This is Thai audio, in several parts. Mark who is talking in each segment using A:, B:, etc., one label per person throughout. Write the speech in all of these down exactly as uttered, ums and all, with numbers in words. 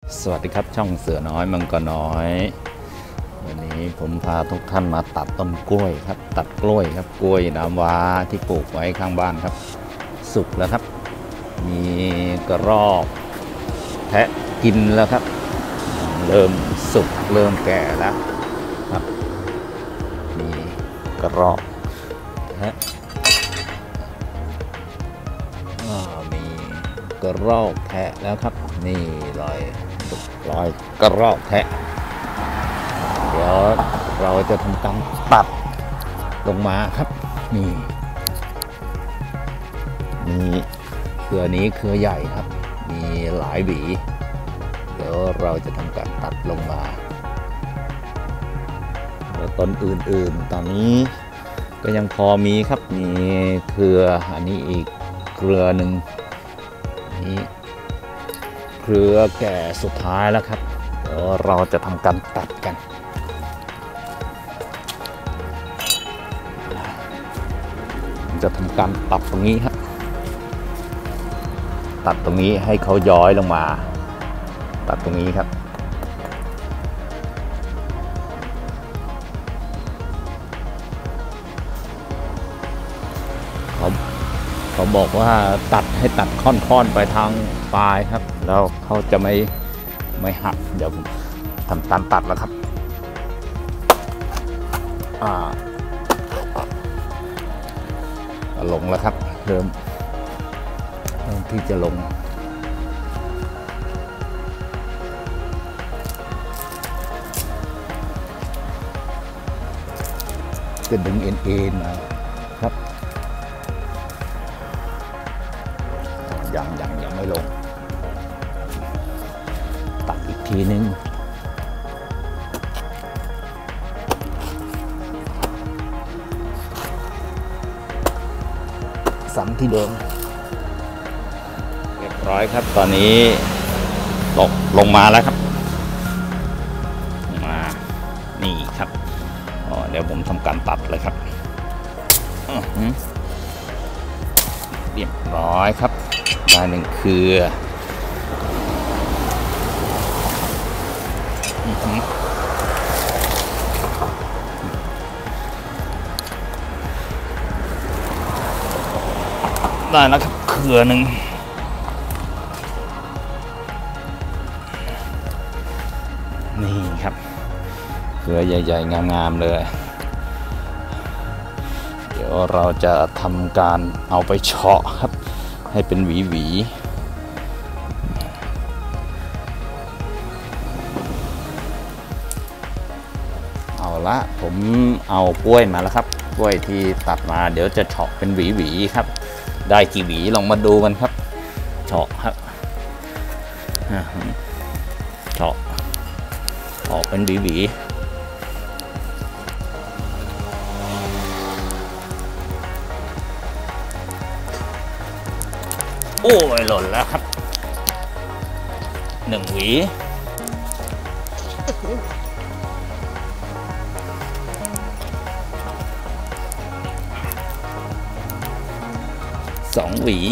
A: สวัสดีครับช่องเสือน้อยมังกรน้อยวันนี้ผมพาทุกท่านมาตัดต้นกล้วยครับตัดกล้วยครับกล้วยน้ำว้าที่ปลูกไว้ข้างบ้านครับสุกแล้วครับมีกระรอกแทะกินแล้วครับเริ่มสุกเริ่มแก่แล้วครับมีกระรอกแทะมีกระรอกแทะแล้วครับนี่รอยรอยกระรอกแทะเดี๋ยวเราจะทำการตัดลงมาครับนี่มีเครือนี้เครือใหญ่ครับมีหลายหวีเดี๋ยวเราจะทำการตัดลงมาแล้วต้นอื่นๆตอนนี้ก็ยังพอมีครับมีเครืออันนี้อีกเครือหนึ่งนี้เครือแก่สุดท้ายแล้วครับเดี๋ยวเราจะทำการตัดกันจะทำการตัดตรงนี้ครับตัดตรงนี้ให้เขาย้อยลงมาตัดตรงนี้ครับเขาเขาบอกว่าตัดให้ตัดค่อนๆไปทางปลายครับแล้วเขาจะไม่ไม่หักเดี๋ยวผมทำการตัดแล้วครับอ่าลงแล้วครับเริ่มเริ่มที่จะลงจะดึงเอ็นๆมาครับยังยังยังไม่ลงตัดอีกทีนึงซ้ำที่เดิมเรียบร้อยครับตอนนี้ลงลงมาแล้วครับมานี่ครับอ๋อเดี๋ยวผมทำการตัดเลยครับเรียบร้อยครับได้หนึ่งเครือได้แล้วครับเครือหนึ่งนี่ครับเครือใหญ่ๆงามๆเลยเดี๋ยวเราจะทำการเอาไปเฉาะครับให้เป็นหวีๆเอาละผมเอากล้วยมาแล้วครับกล้วยที่ตัดมาเดี๋ยวจะเฉาะเป็นหวีๆครับได้กี่หวีลองมาดูกันครับเฉาะครับเฉาะออกเป็นหวีๆโอ้ยหล่นแล้วครับหนึ่งหวีสองหวี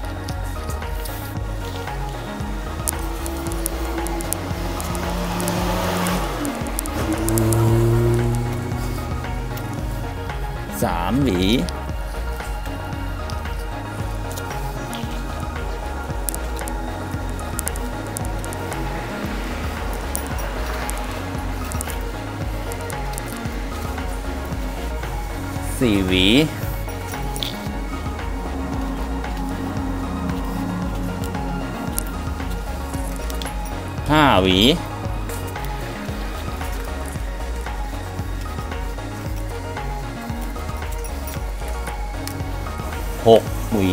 A: สามหวีสี่หวีห้าหวีหกหวี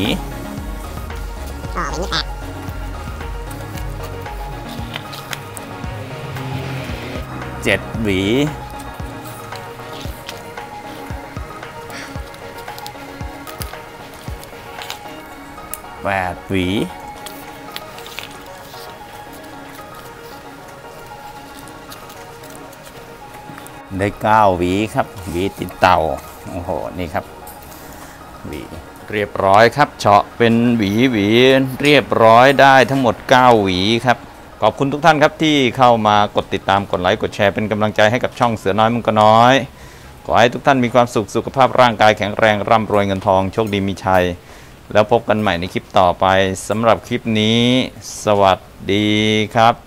A: เจ็ดหวีแปดหวีได้เก้าหวีครับหวีติดเต่าโอ้โหนี่ครับหวีเรียบร้อยครับเฉาะเป็นหวีหวีเรียบร้อยได้ทั้งหมดเก้าหวีครับขอบคุณทุกท่านครับที่เข้ามากดติดตามกดไลค์กดแชร์เป็นกำลังใจให้กับช่องเสือน้อยมังกรน้อยขอให้ทุกท่านมีความสุขสุขภาพร่างกายแข็งแรงร่ำรวยเงินทองโชคดีมีชัยแล้วพบกันใหม่ในคลิปต่อไปสำหรับคลิปนี้สวัสดีครับ